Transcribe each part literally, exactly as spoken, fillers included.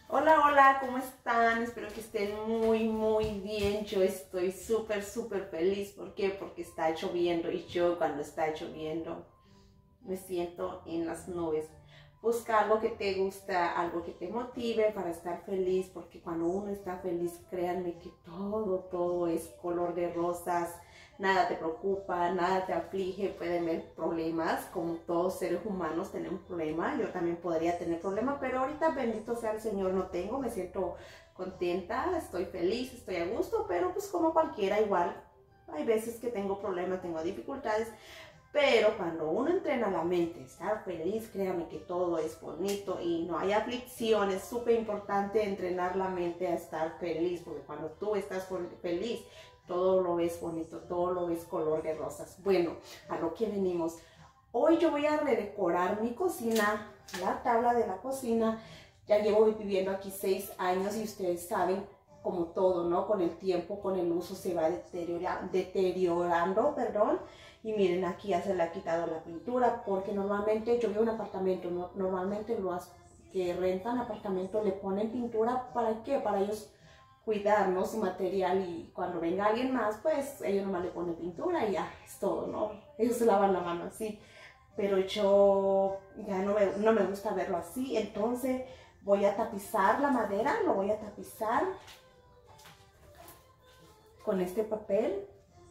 Hola, hola, ¿cómo están? Espero que estén muy, muy bien. Yo estoy súper, súper feliz. ¿Por qué? Porque está lloviendo y yo cuando está lloviendo me siento en las nubes. Busca algo que te gusta, algo que te motive para estar feliz, porque cuando uno está feliz, créanme que todo, todo es color de rosas. Nada te preocupa, nada te aflige, pueden haber problemas, como todos seres humanos tenemos problemas, yo también podría tener problemas, pero ahorita bendito sea el Señor no tengo, me siento contenta, estoy feliz, estoy a gusto, pero pues como cualquiera igual, hay veces que tengo problemas, tengo dificultades, pero cuando uno entrena la mente, estar feliz, créame que todo es bonito y no hay aflicción, es súper importante entrenar la mente a estar feliz, porque cuando tú estás feliz, todo lo ves bonito, todo lo ves color de rosas. Bueno, a lo que venimos. Hoy yo voy a redecorar mi cocina, la tabla de la cocina. Ya llevo viviendo aquí seis años y ustedes saben, como todo, ¿no? Con el tiempo, con el uso se va deteriora, deteriorando, perdón. Y miren, aquí ya se le ha quitado la pintura porque normalmente yo vivo en un apartamento, ¿no? Normalmente los que rentan apartamento le ponen pintura, ¿para qué? Para ellos cuidar, ¿no? Su material, y cuando venga alguien más, pues ellos nomás le ponen pintura y ya, es todo, ¿no? Ellos se lavan la mano así, pero yo ya no me, no me gusta verlo así, entonces voy a tapizar la madera, lo voy a tapizar con este papel,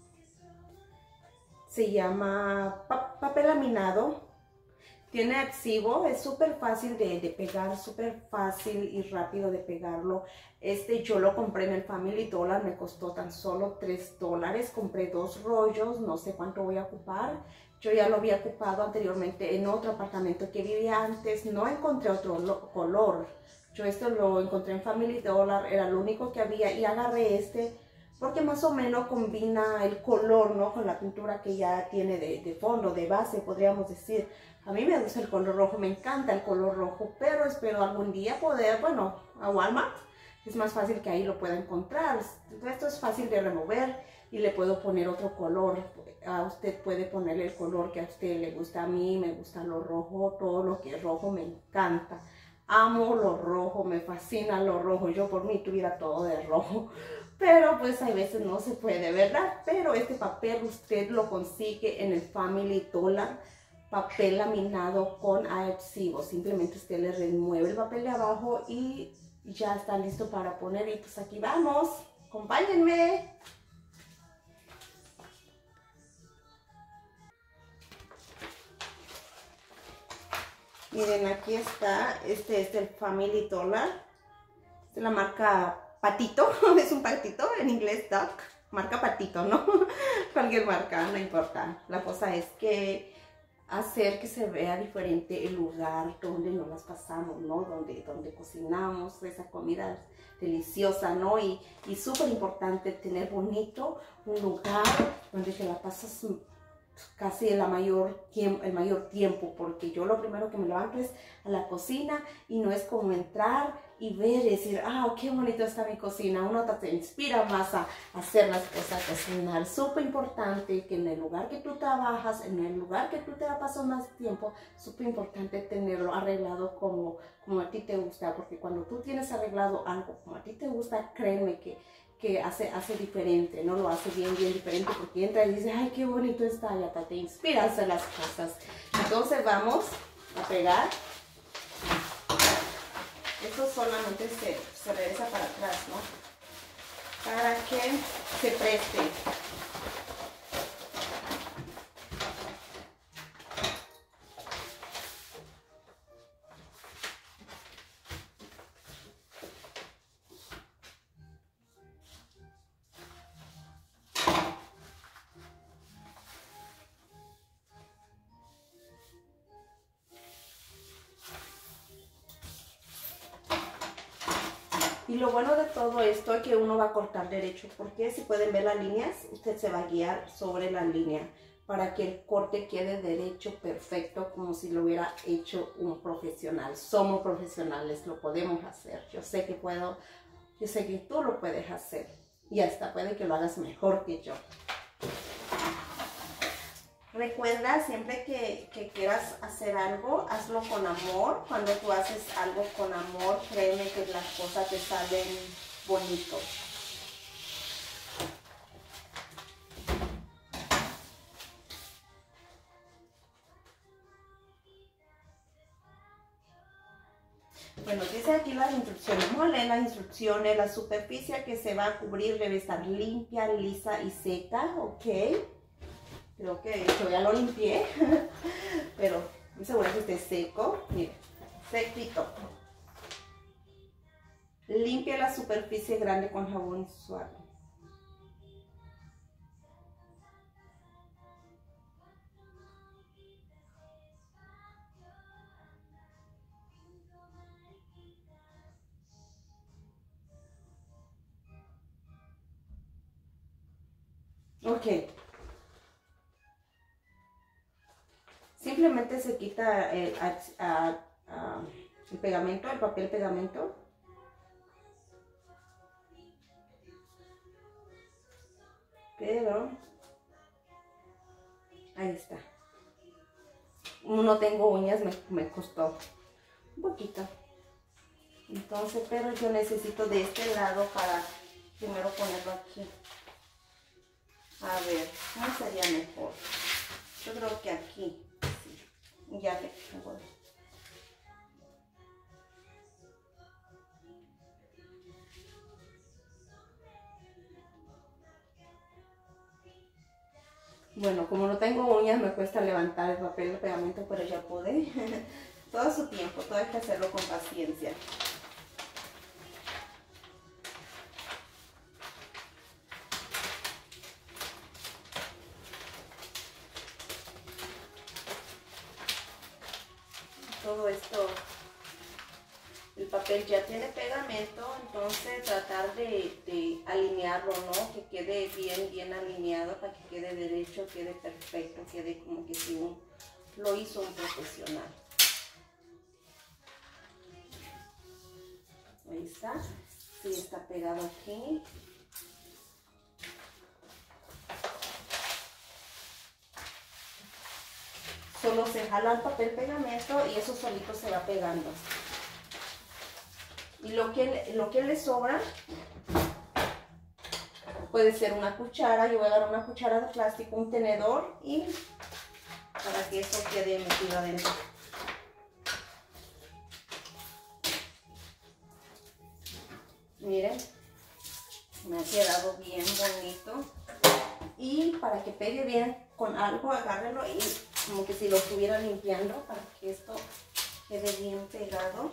se llama pa papel laminado. Tiene adhesivo, es súper fácil de, de pegar, súper fácil y rápido de pegarlo. Este yo lo compré en el Family Dollar, me costó tan solo tres dólares. Compré dos rollos, no sé cuánto voy a ocupar. Yo ya lo había ocupado anteriormente en otro apartamento que vivía antes, no encontré otro color. Yo esto lo encontré en Family Dollar, era lo único que había y agarré este porque más o menos combina el color, ¿no? Con la pintura que ya tiene de, de fondo, de base, podríamos decir. A mí me gusta el color rojo, me encanta el color rojo, pero espero algún día poder, bueno, a Walmart es más fácil que ahí lo pueda encontrar. Esto es fácil de remover y le puedo poner otro color. A usted puede ponerle el color que a usted le gusta. A mí me gusta lo rojo, todo lo que es rojo me encanta. Amo lo rojo, me fascina lo rojo. Yo por mí tuviera todo de rojo, pero pues hay veces no se puede, ¿verdad? Pero este papel usted lo consigue en el Family Dollar. Papel laminado con adhesivo, simplemente usted le remueve el papel de abajo y ya está listo para poner. Y pues aquí vamos, acompáñenme. Miren, aquí está, este es el Family Dollar, es la marca Patito, es un patito, en inglés duck, marca Patito, ¿no? Cualquier marca, no importa. La cosa es que hacer que se vea diferente el lugar donde nos las pasamos, ¿no? Donde, donde cocinamos esa comida deliciosa, ¿no? Y, y súper importante tener bonito un lugar donde te la pasas casi el mayor, tiempo, el mayor tiempo, porque yo lo primero que me levanto es a la cocina y no es como entrar y ver y decir, ah, qué bonito está mi cocina. Uno te inspira más a hacer las cosas, a cocinar. Súper importante que en el lugar que tú trabajas, en el lugar que tú te la pasas más tiempo, súper importante tenerlo arreglado como, como a ti te gusta, porque cuando tú tienes arreglado algo como a ti te gusta, créeme que que hace, hace diferente, no lo hace bien, bien diferente, porque entra y dice, ay, qué bonito está, y hasta te inspira a hacer las cosas. Entonces vamos a pegar. Esto solamente se, se regresa para atrás, ¿no? Para que se preste. Y lo bueno de todo esto es que uno va a cortar derecho, porque si pueden ver las líneas, usted se va a guiar sobre la línea para que el corte quede derecho, perfecto, como si lo hubiera hecho un profesional. Somos profesionales, lo podemos hacer. Yo sé que puedo, yo sé que tú lo puedes hacer y hasta puede que lo hagas mejor que yo. Recuerda, siempre que, que quieras hacer algo, hazlo con amor. Cuando tú haces algo con amor, créeme que las cosas te salen bonitos. Bueno, dice aquí las instrucciones. Vamos a leer las instrucciones. La superficie que se va a cubrir debe estar limpia, lisa y seca. Ok. Creo que de hecho ya lo limpié. Pero me aseguro que esté seco. Miren, sequito. Limpia la superficie grande con jabón suave. Ok. Simplemente se quita el, a, a, a, el pegamento, el papel pegamento. Pero ahí está. No tengo uñas, me, me costó un poquito. Entonces, pero yo necesito de este lado para primero ponerlo aquí. A ver, ¿cómo sería mejor? Yo creo que aquí. Sí. Ya le voy. Bueno, como no tengo uñas, me cuesta levantar el papel de pegamento, pero ya pude. Todo su tiempo, todo hay que hacerlo con paciencia. Todo esto, el papel ya tiene pegamento, entonces tratar de, de alinearlo, ¿no? Que quede bien, bien alineado para que quede derecho, quede perfecto, quede como que si un, lo hizo un profesional. Ahí está, sí está pegado aquí. Solo se jala el papel pegamento y eso solito se va pegando. Y lo que, lo que le sobra puede ser una cuchara. Yo voy a agarrar una cuchara de plástico, un tenedor y para que eso quede metido adentro. Miren, me ha quedado bien bonito. Y para que pegue bien con algo, agárrenlo y como que si lo estuviera limpiando para que esto quede bien pegado.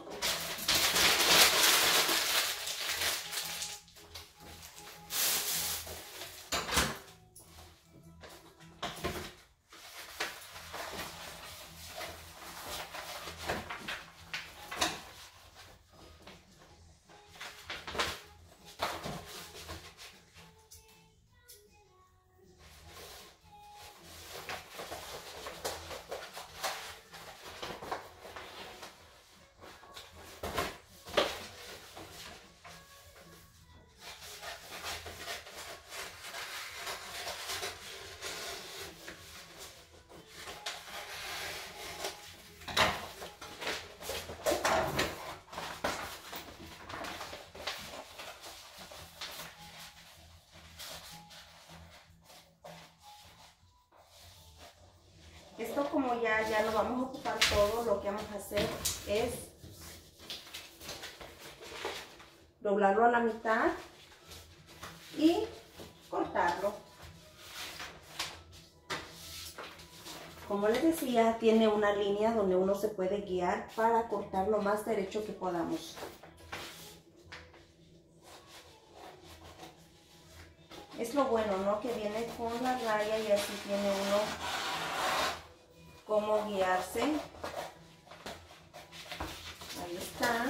Esto como ya, ya lo vamos a ocupar todo, lo que vamos a hacer es doblarlo a la mitad y cortarlo. Como les decía, tiene una línea donde uno se puede guiar para cortar lo más derecho que podamos. Es lo bueno, ¿no? Que viene con la raya y así tiene uno cómo guiarse. Ahí está.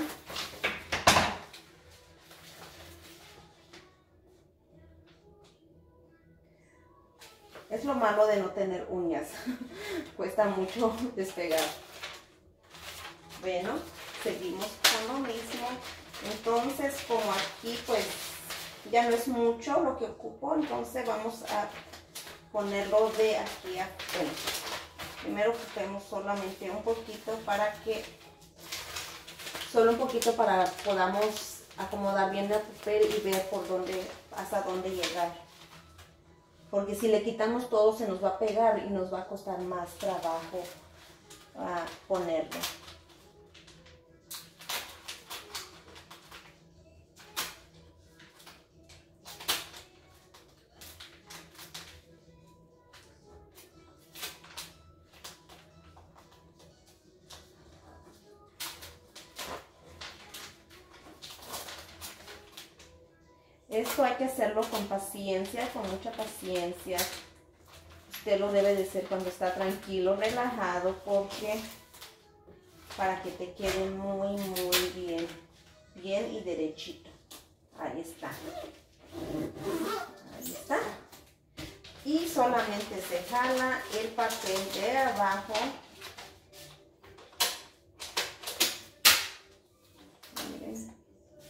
Es lo malo de no tener uñas. Cuesta mucho despegar. Bueno, seguimos con lo mismo. Entonces, como aquí pues ya no es mucho lo que ocupo, entonces vamos a ponerlo de aquí a bueno, primero ocupemos solamente un poquito para que Solo un poquito para podamos acomodar bien el papel y ver por dónde, hasta dónde llegar. Porque si le quitamos todo se nos va a pegar y nos va a costar más trabajo uh, ponerlo. Esto hay que hacerlo con paciencia, con mucha paciencia. Usted lo debe de hacer cuando está tranquilo, relajado, porque para que te quede muy, muy bien, bien y derechito. Ahí está. Ahí está. Y solamente se jala el papel de abajo. Miren.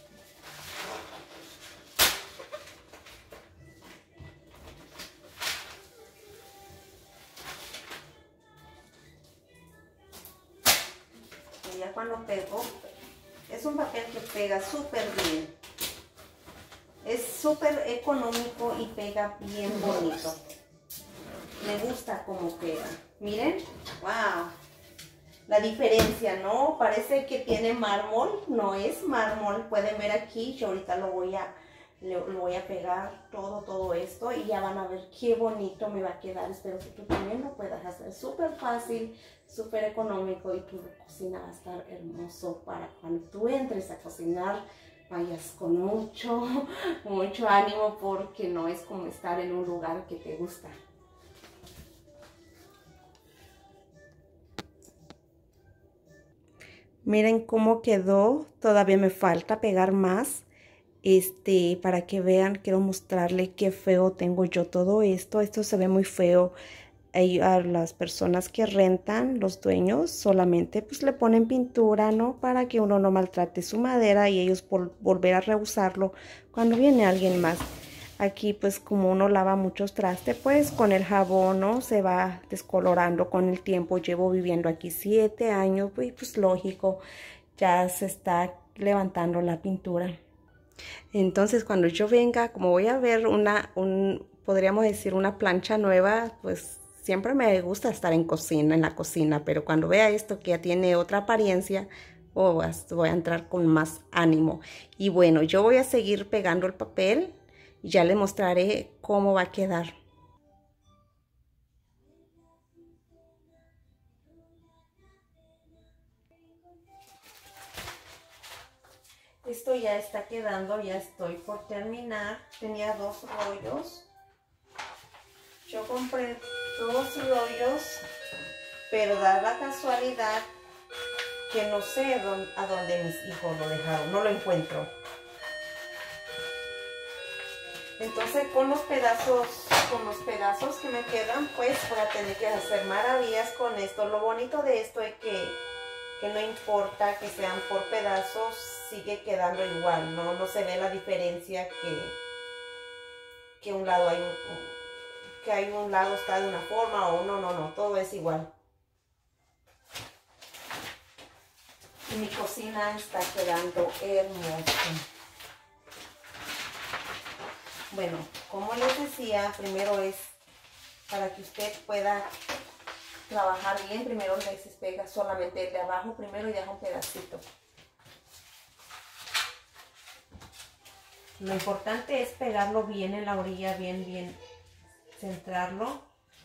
Ya cuando pego, es un papel que pega súper bien, es súper económico y pega bien bonito. Me gusta cómo pega. Miren, wow, la diferencia, ¿no? Parece que tiene mármol, no es mármol. Pueden ver aquí, yo ahorita lo voy a lo, lo voy a pegar todo, todo esto y ya van a ver qué bonito me va a quedar. Espero que tú también lo puedas hacer súper fácil, súper económico y tu cocina va a estar hermoso para cuando tú entres a cocinar vayas con mucho, mucho ánimo, porque no es como estar en un lugar que te gusta. Miren cómo quedó, todavía me falta pegar más. Este, para que vean, quiero mostrarle qué feo tengo yo todo esto. Esto se ve muy feo. A las personas que rentan, los dueños, solamente pues le ponen pintura, ¿no? Para que uno no maltrate su madera y ellos por volver a reusarlo cuando viene alguien más. Aquí pues como uno lava muchos trastes, pues con el jabón, ¿no? Se va descolorando con el tiempo. Llevo viviendo aquí siete años y pues lógico, ya se está levantando la pintura. Entonces cuando yo venga, como voy a ver una, un, podríamos decir una plancha nueva, pues siempre me gusta estar en cocina, en la cocina, pero cuando vea esto que ya tiene otra apariencia, oh, voy a entrar con más ánimo. Y bueno, yo voy a seguir pegando el papel y ya les mostraré cómo va a quedar. Esto ya está quedando, ya estoy por terminar. Tenía dos rollos. Yo compré dos rollos, pero da la casualidad que no sé a dónde mis hijos lo dejaron, no lo encuentro. Entonces con los pedazos, con los pedazos que me quedan, pues voy a tener que hacer maravillas con esto. Lo bonito de esto es que, que no importa que sean por pedazos, sigue quedando igual, ¿no? No se ve la diferencia que, que un lado hay un... que hay un lado está de una forma o no, no, no, todo es igual. Y mi cocina está quedando hermosa. Bueno, como les decía, primero es para que usted pueda trabajar bien, primero les pega solamente el de abajo primero y deja un pedacito. Lo importante es pegarlo bien en la orilla, bien, bien. Centrarlo.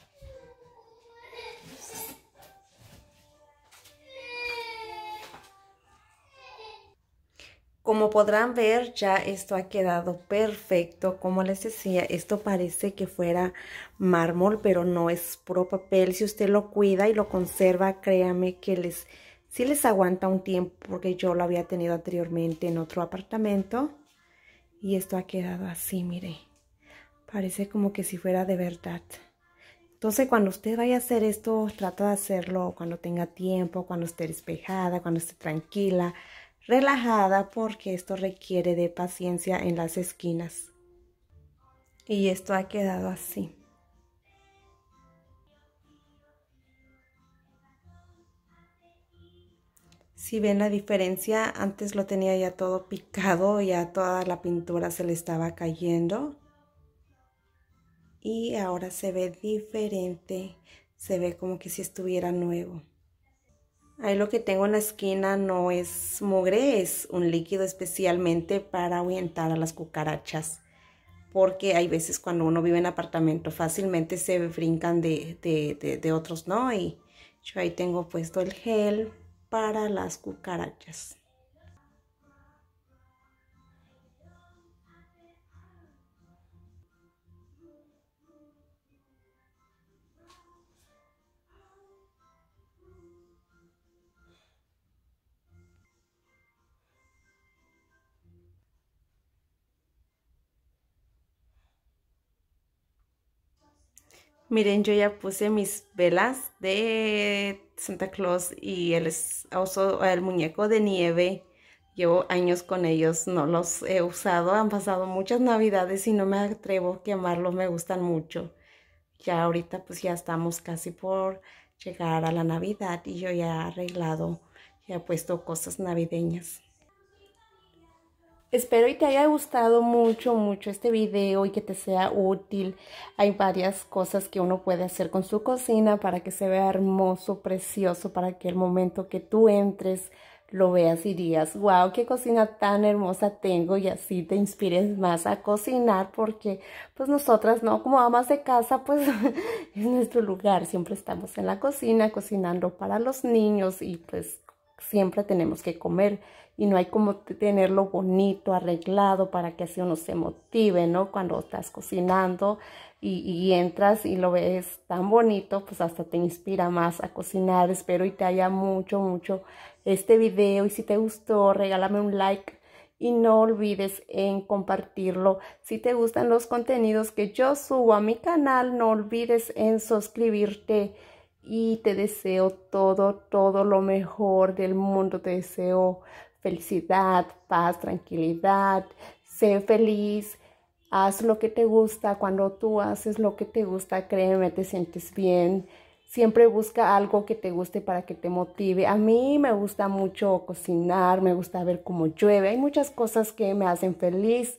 Como podrán ver, ya esto ha quedado perfecto. Como les decía, esto parece que fuera mármol, pero no, es puro papel. Si usted lo cuida y lo conserva, créame que les, sí les aguanta un tiempo, porque yo lo había tenido anteriormente en otro apartamento. Y esto ha quedado así, mire. Parece como que si fuera de verdad. Entonces, cuando usted vaya a hacer esto, trata de hacerlo cuando tenga tiempo, cuando esté despejada, cuando esté tranquila, relajada, porque esto requiere de paciencia en las esquinas. Y esto ha quedado así. Si ven la diferencia, antes lo tenía ya todo picado, ya toda la pintura se le estaba cayendo. Y ahora se ve diferente, se ve como que si estuviera nuevo. Ahí lo que tengo en la esquina no es mugre, es un líquido especialmente para ahuyentar a las cucarachas. Porque hay veces cuando uno vive en apartamento fácilmente se brincan de, de, de, de otros, ¿no? Y yo ahí tengo puesto el gel para las cucarachas. Miren, yo ya puse mis velas de Santa Claus y el oso, el muñeco de nieve. Llevo años con ellos, no los he usado. Han pasado muchas navidades y no me atrevo a quemarlos, me gustan mucho. Ya ahorita pues ya estamos casi por llegar a la Navidad y yo ya he arreglado, ya he puesto cosas navideñas. Espero y te haya gustado mucho, mucho este video y que te sea útil. Hay varias cosas que uno puede hacer con su cocina para que se vea hermoso, precioso, para que el momento que tú entres lo veas y digas, wow, qué cocina tan hermosa tengo, y así te inspires más a cocinar, porque pues nosotras, ¿no? Como amas de casa, pues es nuestro lugar. Siempre estamos en la cocina cocinando para los niños y pues siempre tenemos que comer. Y no hay como tenerlo bonito, arreglado, para que así uno se motive, ¿no? Cuando estás cocinando y, y entras y lo ves tan bonito, pues hasta te inspira más a cocinar. Espero y te haya mucho, mucho este video. Y si te gustó, regálame un like y no olvides en compartirlo. Si te gustan los contenidos que yo subo a mi canal, no olvides en suscribirte. Y te deseo todo, todo lo mejor del mundo. Te deseo felicidad, paz, tranquilidad. Sé feliz. Haz lo que te gusta. Cuando tú haces lo que te gusta, créeme, te sientes bien. Siempre busca algo que te guste para que te motive. A mí me gusta mucho cocinar, me gusta ver cómo llueve. Hay muchas cosas que me hacen feliz.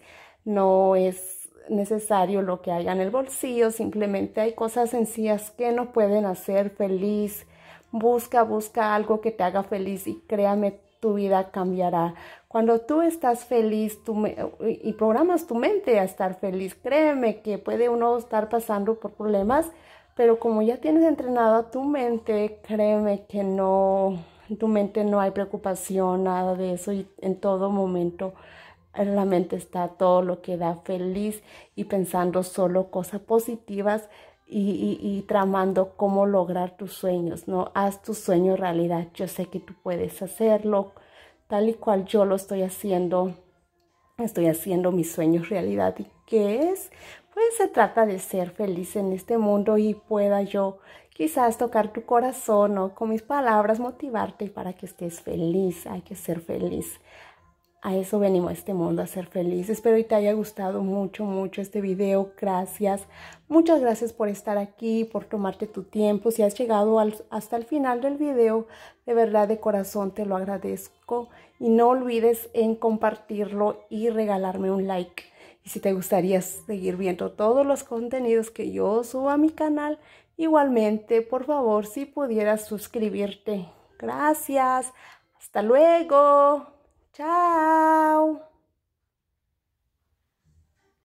No es necesario lo que haya en el bolsillo, simplemente hay cosas sencillas que nos pueden hacer feliz. Busca, busca algo que te haga feliz y créame, tu vida cambiará. Cuando tú estás feliz tú me, y programas tu mente a estar feliz, créeme que puede uno estar pasando por problemas, pero como ya tienes entrenado a tu mente, créeme que no, en tu mente no hay preocupación, nada de eso, y en todo momento en la mente está todo lo que da feliz y pensando solo cosas positivas y, y, y tramando cómo lograr tus sueños, ¿no? Haz tus sueños realidad. Yo sé que tú puedes hacerlo tal y cual yo lo estoy haciendo. Estoy haciendo mis sueños realidad. ¿Y qué es? Pues se trata de ser feliz en este mundo y pueda yo quizás tocar tu corazón, ¿no? Con mis palabras motivarte para que estés feliz. Hay que ser feliz. A eso venimos a este mundo, a ser feliz. Espero que te haya gustado mucho, mucho este video. Gracias. Muchas gracias por estar aquí, por tomarte tu tiempo. Si has llegado al, hasta el final del video, de verdad, de corazón, te lo agradezco. Y no olvides en compartirlo y regalarme un like. Y si te gustaría seguir viendo todos los contenidos que yo subo a mi canal, igualmente, por favor, si pudieras suscribirte. Gracias. Hasta luego. Chao.